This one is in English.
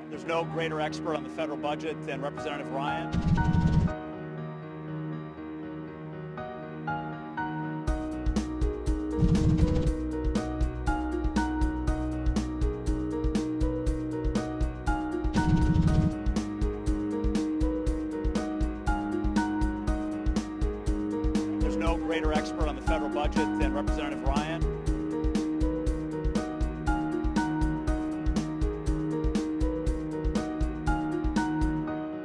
There's no greater expert on the federal budget than Representative Ryan. There's no greater expert on the federal budget than Representative